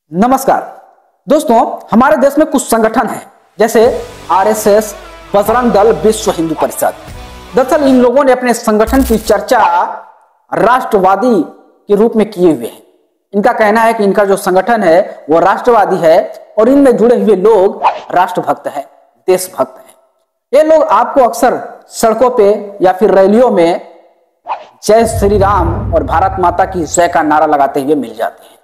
नमस्कार दोस्तों, हमारे देश में कुछ संगठन हैं जैसे आरएसएस, बजरंग दल, विश्व हिंदू परिषद। दरअसल इन लोगों ने अपने संगठन की चर्चा राष्ट्रवादी के रूप में किए हुए हैं। इनका कहना है कि इनका जो संगठन है वो राष्ट्रवादी है और इनमें जुड़े हुए लोग राष्ट्रभक्त हैं, देशभक्त हैं। ये लोग आपको अक्सर सड़कों पे या फिर रैलियों में जय श्री राम और भारत माता की जय का नारा लगाते हुए मिल जाते हैं।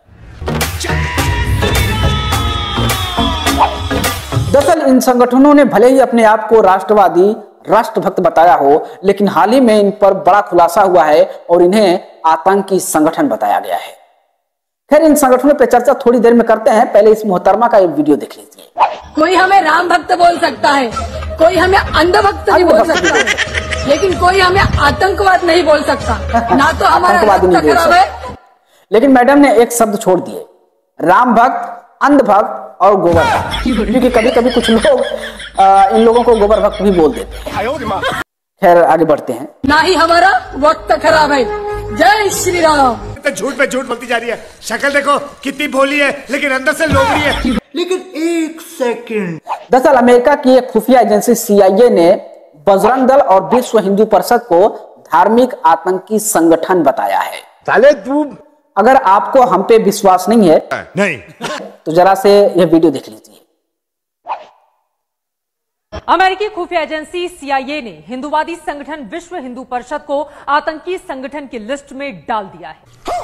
दरअसल इन संगठनों ने भले ही अपने आप को राष्ट्रवादी, राष्ट्रभक्त बताया हो, लेकिन हाल ही में इन पर बड़ा खुलासा हुआ है और इन्हें आतंकी संगठन बताया गया है। खैर, इन संगठनों पर चर्चा थोड़ी देर में करते हैं। पहले इस मोहतरमा का एक वीडियो देख लीजिए। कोई हमें राम भक्त बोल सकता है, कोई हमें अंधभक्त भी बोल सकता है, लेकिन कोई हमें आतंकवाद नहीं बोल सकता। ना तो हमारा रक्त खराब है। लेकिन मैडम ने एक शब्द छोड़ दिए, राम भक्त, अंधभक्त और गोबर भक्त, क्योंकि कभी कभी कुछ लोग इन लोगों को गोबर भक्त भी बोल देते हैं। खैर, आगे बढ़ते हैं। ना ही हमारा वक्त खराब है। जय श्री राम। झूठ पे झूठ बोलती जा रही है। शक्ल देखो कितनी भोली है, लेकिन अंदर से लोमड़ी है। लेकिन एक सेकंड, दरअसल अमेरिका की एक खुफिया एजेंसी CIA ने बजरंग दल और विश्व हिंदू परिषद को धार्मिक आतंकी संगठन बताया है। साले तू, अगर आपको हम पे विश्वास नहीं है नहीं तो जरा से यह वीडियो देख लीजिए। अमेरिकी खुफिया एजेंसी CIA ने हिंदूवादी संगठन विश्व हिंदू परिषद को आतंकी संगठन की लिस्ट में डाल दिया है।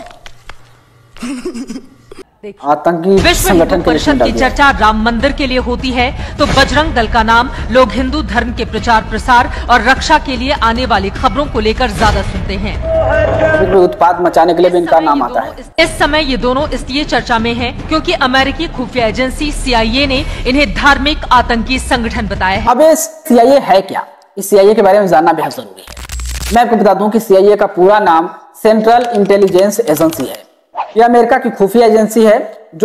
आतंकी विश्व हिंदू परिषद की चर्चा राम मंदिर के लिए होती है तो बजरंग दल का नाम लोग हिंदू धर्म के प्रचार प्रसार और रक्षा के लिए आने वाली खबरों को लेकर ज्यादा सुनते हैं। उत्पाद मचाने के लिए भी इनका नाम आता है। इस समय ये दोनों इसलिए चर्चा में हैं क्योंकि अमेरिकी खुफिया एजेंसी CIA ने इन्हें धार्मिक आतंकी संगठन बताया है। अब ये CIA है क्या? इस CIA के बारे में जानना बेहद जरूरी है। मैं आपको बता दूं कि CIA का पूरा नाम सेंट्रल इंटेलिजेंस एजेंसी है। यह अमेरिका की खुफिया एजेंसी है जो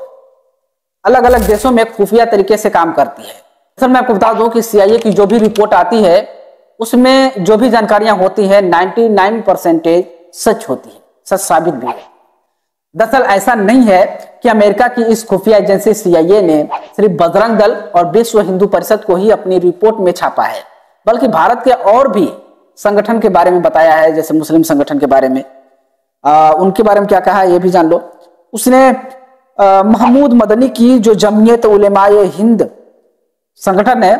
अलग अलग देशों में खुफिया तरीके से काम करती है। सर, मैं आपको बता दूं कि CIA की जो भी रिपोर्ट आती है उसमें जो भी जानकारियां होती है 99% सच होती है, सच साबित भी है। दरअसल ऐसा नहीं है कि अमेरिका की इस खुफिया एजेंसी CIA ने सिर्फ बजरंग दल और विश्व हिंदू परिषद को ही अपनी रिपोर्ट में छापा है, बल्कि भारत के और भी संगठन के बारे में बताया है। जैसे मुस्लिम संगठन के बारे में, उनके बारे में क्या कहा है ये भी जान लो। उसने महमूद मदनी की जो जमीयत उलेमाए हिंद संगठन है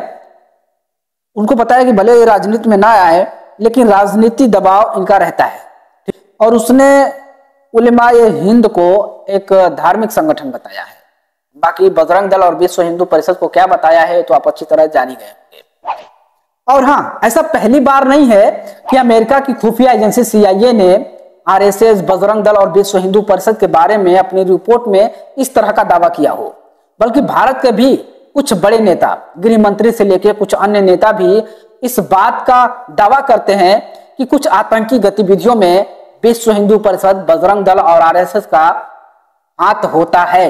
उनको बताया कि भले ये राजनीति में ना आए लेकिन राजनीति दबाव इनका रहता है, और उसने उलेमाए हिंद को एक धार्मिक संगठन बताया है। बाकी बजरंग दल और विश्व हिंदू परिषद को क्या बताया है तो आप अच्छी तरह जान ही गए होंगे। और हाँ, ऐसा पहली बार नहीं है कि अमेरिका की खुफिया एजेंसी CIA ने RSS, बजरंग दल और विश्व हिंदू परिषद के बारे में अपनी रिपोर्ट में इस तरह का दावा किया हो, बल्कि भारत के भी कुछ बड़े नेता, गृह मंत्री से लेकर कुछ अन्य नेता भी इस बात का दावा करते हैं कि कुछ आतंकी गतिविधियों में विश्व हिंदू परिषद, बजरंग दल और RSS का हाथ होता है।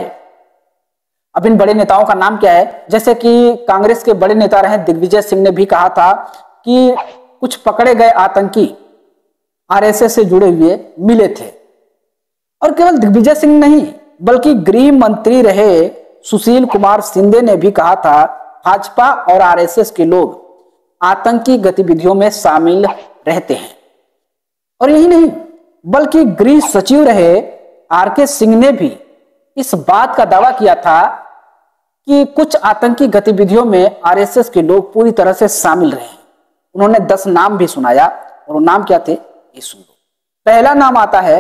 अब इन बड़े नेताओं का नाम क्या है? जैसे कि कांग्रेस के बड़े नेता रहे दिग्विजय सिंह ने भी कहा था कि कुछ पकड़े गए आतंकी RSS से जुड़े हुए मिले थे। और केवल दिग्विजय सिंह नहीं, बल्कि गृह मंत्री रहे सुशील कुमार शिंदे ने भी कहा था भाजपा और RSS के लोग आतंकी गतिविधियों में शामिल रहते हैं। और यही नहीं, बल्कि गृह सचिव रहे RK सिंह ने भी इस बात का दावा किया था कि कुछ आतंकी गतिविधियों में RSS के लोग पूरी तरह से शामिल रहे। उन्होंने 10 नाम भी सुनाया, और वो नाम क्या थे ये सुन लो। पहला नाम आता है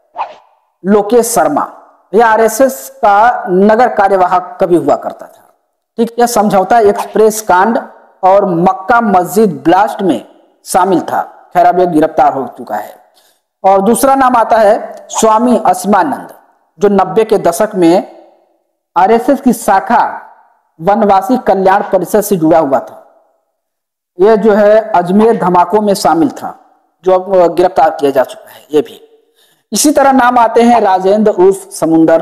लोकेश शर्मा। यह RSS का नगर कार्यवाहक कभी हुआ करता था। ठीक, यह समझौता एक्सप्रेस कांड और मक्का मस्जिद ब्लास्ट में शामिल था। खैर, अब यह गिरफ्तार हो चुका है। और दूसरा नाम आता है स्वामी असीमानंद, जो 90 के दशक में RSS की शाखा वनवासी कल्याण परिषद से जुड़ा हुआ था। यह जो है अजमेर धमाकों में शामिल था, जो अब गिरफ्तार किया जा चुका है ये भी। इसी तरह नाम आते हैं राजेंद्र उर्फ समुंदर,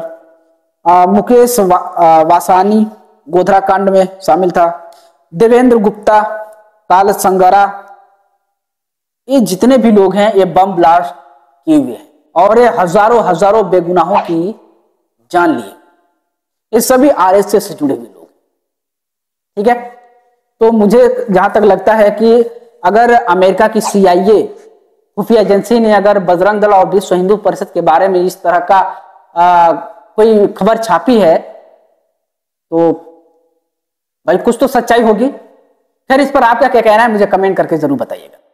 मुकेश वासानी गोधरा कांड में शामिल था, देवेंद्र गुप्ता, काल संगरा। ये जितने भी लोग हैं ये बम ब्लास्ट किए हुए हैं और ये हजारों हजारों बेगुनाहों की जान लिए। ये सभी आरएसएस से जुड़े हुए लोग, ठीक है। तो मुझे जहां तक लगता है कि अगर अमेरिका की CIA खुफिया एजेंसी ने अगर बजरंग दल और विश्व हिंदू परिषद के बारे में इस तरह का कोई खबर छापी है तो भाई कुछ तो सच्चाई होगी। खैर, इस पर आपका क्या कहना है मुझे कमेंट करके जरूर बताइएगा।